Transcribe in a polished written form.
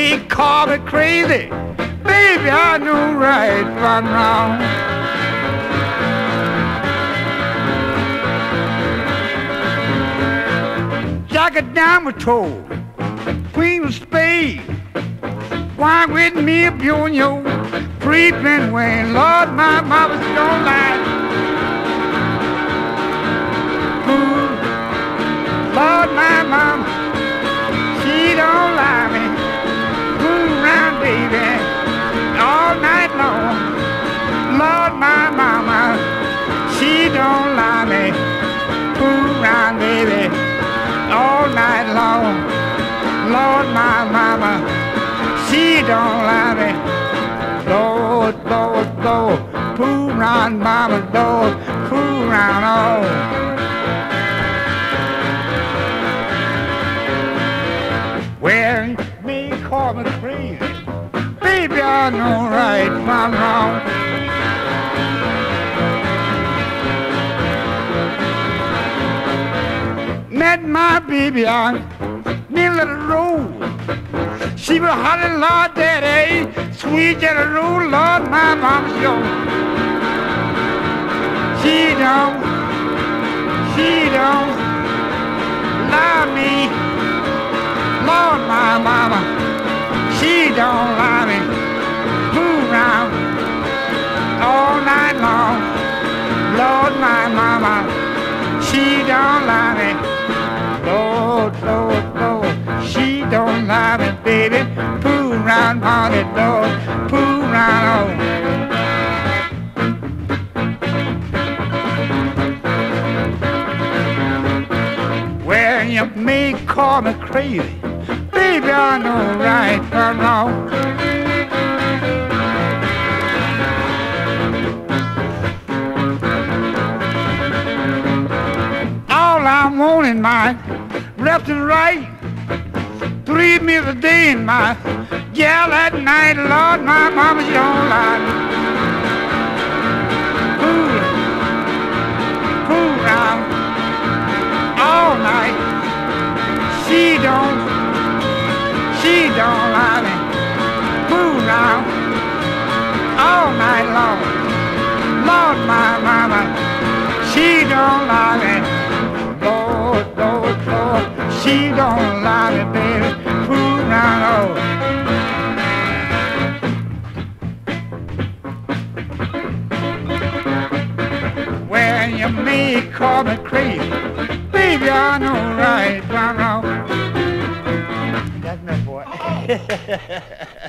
may call me crazy, baby, I know right from wrong. Jack a diamond toe, queen of spades. Why with me up on your creeping way? Lord, my mama's don't lie. Ooh, Lord, my mama, she don't lie me. Ooh, round baby, all night long. Lord, my mama, she don't lie me. Ooh, round baby, all night long. Lord, my mama, she don't lie me. Lord, Lord, Lord, poo round mama, Lord, poo round all. Well, you may call me crazy, baby, I know right from wrong. Met my baby on middle of the road. She was hollering, Lord Daddy, sweet yellow road, Lord, my mama's young. She don't lie me, Lord, my mama, she don't lie me. Move round all night long, Lord, my mama, she don't lie me. Lord, Lord, Lord, she don't lie me, baby. Poo round on it, Lord, poo round on. Well, you may call me crazy, baby, I know right from wrong. All I want in my left and right, 3 meals a day in my gal at night, Lord, my mama's don't lie. Fool round all night, she don't lie me. Fool round all night long, Lord, my mama, she don't lie me. Lord, Lord, Lord, she don't lie me, baby. Fool round all. Well, you may call me crazy, baby, I know right from wrong. That's my boy.